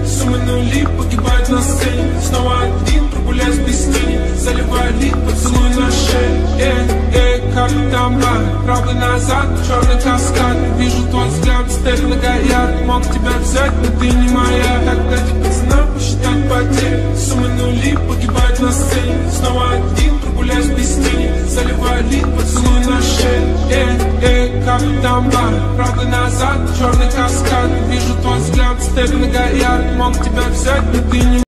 суммы нули, погибает на сцене. Снова один, прогуляюсь без тени, заливая лик, поцелуй на шее. Как там бар, правый назад, черный каскад. Вижу твой взгляд, степ на гояр. Мог тебя взять, но ты не моя. Тогда тебе цена посчитать потери. Суммы нули, погибает на сцене. Снова один, прогуляюсь без тени, заливая лик, поцелуй на шее. Как там бар, правый назад, черный каскад. Вижу твой взгляд, степ на гояр. Мог тебя взять, но ты не